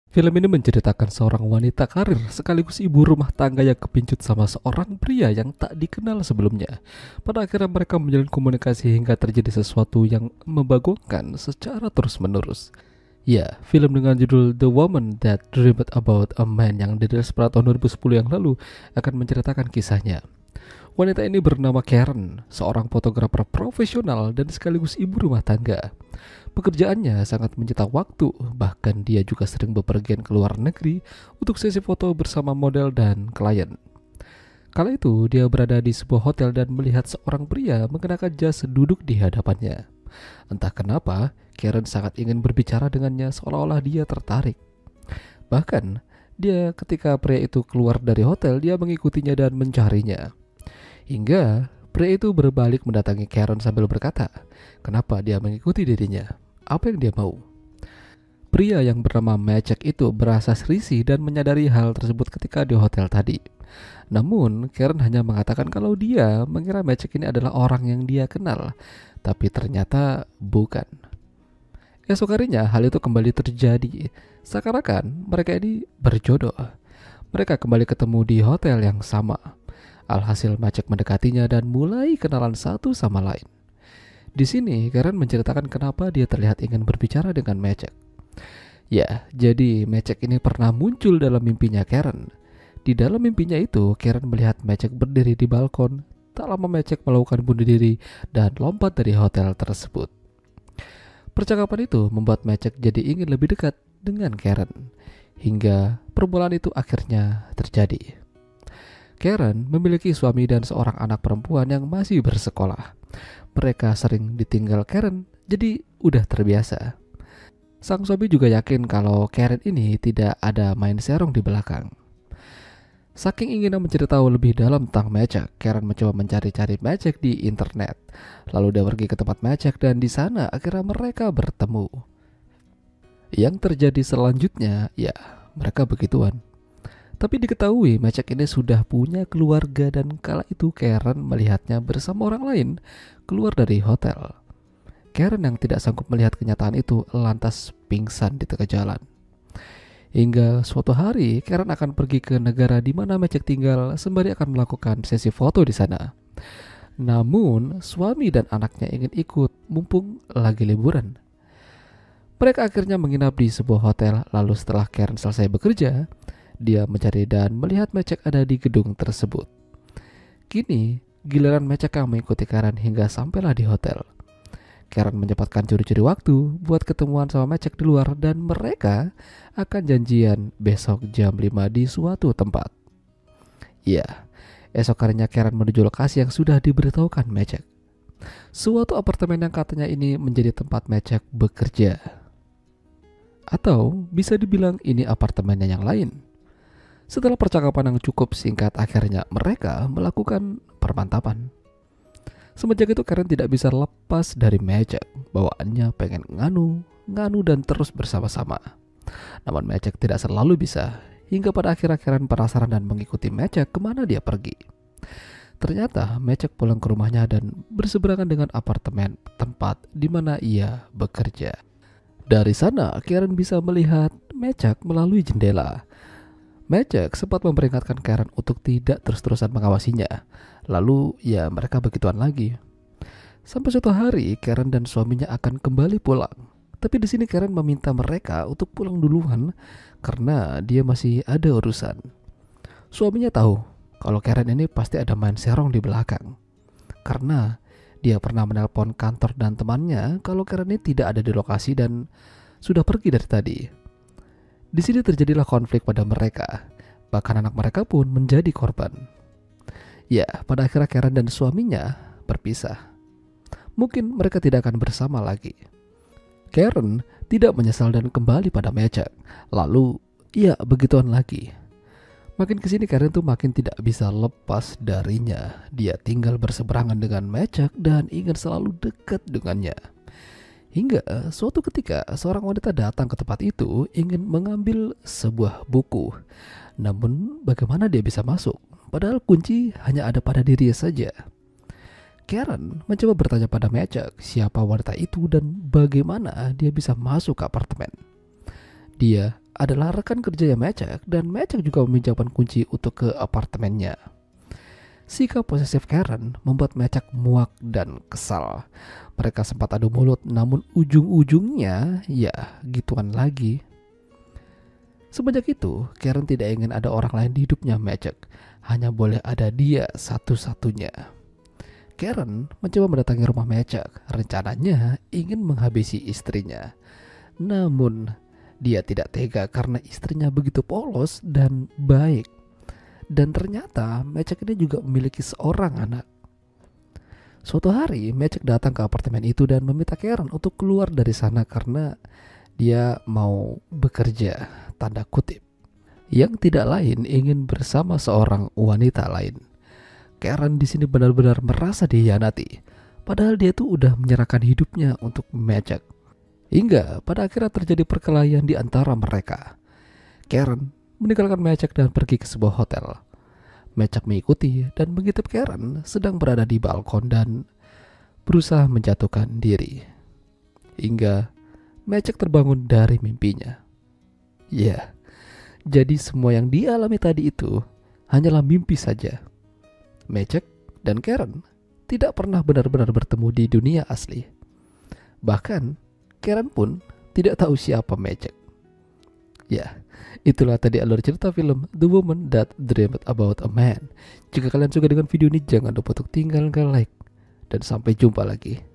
Film ini menceritakan seorang wanita karir sekaligus ibu rumah tangga yang kepincut sama seorang pria yang tak dikenal sebelumnya. Pada akhirnya mereka menjalin komunikasi hingga terjadi sesuatu yang membagongkan secara terus-menerus. Ya, film dengan judul The Woman That Dreamed About a Man yang dirilis pada tahun 2010 yang lalu akan menceritakan kisahnya. Wanita ini bernama Karen, seorang fotografer profesional dan sekaligus ibu rumah tangga. Pekerjaannya sangat menyita waktu, bahkan dia juga sering bepergian ke luar negeri untuk sesi foto bersama model dan klien. Kala itu, dia berada di sebuah hotel dan melihat seorang pria mengenakan jas duduk di hadapannya. Entah kenapa, Karen sangat ingin berbicara dengannya seolah-olah dia tertarik. Bahkan, ketika pria itu keluar dari hotel, dia mengikutinya dan mencarinya. Hingga pria itu berbalik mendatangi Karen sambil berkata, kenapa dia mengikuti dirinya? Apa yang dia mau? Pria yang bernama Maciek itu berasa risih dan menyadari hal tersebut ketika di hotel tadi. Namun, Karen hanya mengatakan kalau dia mengira Maciek ini adalah orang yang dia kenal, tapi ternyata bukan. Esok harinya hal itu kembali terjadi. Seakan-akan mereka ini berjodoh. Mereka kembali ketemu di hotel yang sama. Alhasil Maciek mendekatinya dan mulai kenalan satu sama lain. Di sini Karen menceritakan kenapa dia terlihat ingin berbicara dengan Maciek. Ya, jadi Maciek ini pernah muncul dalam mimpinya Karen. Di dalam mimpinya itu, Karen melihat Maciek berdiri di balkon. Tak lama Maciek melakukan bunuh diri dan lompat dari hotel tersebut. Percakapan itu membuat Maciek jadi ingin lebih dekat dengan Karen. Hingga permulaan itu akhirnya terjadi. Karen memiliki suami dan seorang anak perempuan yang masih bersekolah. Mereka sering ditinggal Karen, jadi udah terbiasa. Sang suami juga yakin kalau Karen ini tidak ada main serong di belakang. Saking ingin mencari tahu lebih dalam tentang Maciek, Karen mencoba mencari-cari Maciek di internet. Lalu dia pergi ke tempat Maciek dan di sana akhirnya mereka bertemu. Yang terjadi selanjutnya, ya mereka begituan. Tapi diketahui Maciek ini sudah punya keluarga dan kala itu Karen melihatnya bersama orang lain keluar dari hotel. Karen yang tidak sanggup melihat kenyataan itu lantas pingsan di tengah jalan. Hingga suatu hari Karen akan pergi ke negara di mana Maciek tinggal sembari akan melakukan sesi foto di sana. Namun suami dan anaknya ingin ikut mumpung lagi liburan. Mereka akhirnya menginap di sebuah hotel. Lalu setelah Karen selesai bekerja, dia mencari dan melihat Maciek ada di gedung tersebut. Kini, giliran Maciek yang mengikuti Karen hingga sampailah di hotel. Karen menyempatkan curi-curi waktu buat ketemuan sama Maciek di luar dan mereka akan janjian besok jam 5 di suatu tempat. Ya, esok harinya Karen menuju lokasi yang sudah diberitahukan Maciek. Suatu apartemen yang katanya ini menjadi tempat Maciek bekerja. Atau bisa dibilang ini apartemennya yang lain. Setelah percakapan yang cukup singkat, akhirnya mereka melakukan permantapan. Semenjak itu Karen tidak bisa lepas dari Maciek. Bawaannya pengen nganu dan terus bersama-sama. Namun Maciek tidak selalu bisa. Hingga pada akhirnya Karen penasaran dan mengikuti Maciek kemana dia pergi. Ternyata Maciek pulang ke rumahnya dan berseberangan dengan apartemen tempat di mana ia bekerja. Dari sana Karen bisa melihat Maciek melalui jendela. Maciek sempat memperingatkan Karen untuk tidak terus-terusan mengawasinya. Lalu ya mereka begituan lagi. Sampai suatu hari Karen dan suaminya akan kembali pulang. Tapi di sini Karen meminta mereka untuk pulang duluan karena dia masih ada urusan. Suaminya tahu kalau Karen ini pasti ada main serong di belakang. Karena dia pernah menelpon kantor dan temannya kalau Karen ini tidak ada di lokasi dan sudah pergi dari tadi. Di sini terjadilah konflik pada mereka. Bahkan anak mereka pun menjadi korban. Ya, pada akhirnya Karen dan suaminya berpisah. Mungkin mereka tidak akan bersama lagi. Karen tidak menyesal dan kembali pada Maciek. Lalu, ya begituan lagi. Makin kesini Karen tuh makin tidak bisa lepas darinya. Dia tinggal berseberangan dengan Maciek dan ingin selalu dekat dengannya. Hingga suatu ketika seorang wanita datang ke tempat itu ingin mengambil sebuah buku. Namun bagaimana dia bisa masuk? Padahal kunci hanya ada pada dirinya saja. Karen mencoba bertanya pada Maciek siapa wanita itu dan bagaimana dia bisa masuk ke apartemen. Dia adalah rekan kerjanya Macek dan Macek juga meminjamkan kunci untuk ke apartemennya. Sikap posesif Karen membuat Macek muak dan kesal. Mereka sempat adu mulut, namun ujung-ujungnya ya gituan lagi. Semenjak itu, Karen tidak ingin ada orang lain di hidupnya Macek. Hanya boleh ada dia satu-satunya. Karen mencoba mendatangi rumah Macek. Rencananya ingin menghabisi istrinya. Namun, dia tidak tega karena istrinya begitu polos dan baik. Dan ternyata Macek ini juga memiliki seorang anak. Suatu hari, Macek datang ke apartemen itu dan meminta Karen untuk keluar dari sana karena dia mau bekerja, tanda kutip. Yang tidak lain ingin bersama seorang wanita lain. Karen di sini benar-benar merasa dihianati, padahal dia tuh udah menyerahkan hidupnya untuk Macek. Hingga pada akhirnya terjadi perkelahian di antara mereka. Karen meninggalkan Macek dan pergi ke sebuah hotel. Macek mengikuti dan mengintip Karen sedang berada di balkon dan berusaha menjatuhkan diri. Hingga Macek terbangun dari mimpinya. Ya, jadi semua yang dialami tadi itu hanyalah mimpi saja. Macek dan Karen tidak pernah benar-benar bertemu di dunia asli. Bahkan Karen pun tidak tahu siapa Macek. Ya, itulah tadi alur cerita film The Woman That Dreamed About a Man. Jika kalian suka dengan video ini, jangan lupa untuk tinggalkan like. Dan sampai jumpa lagi.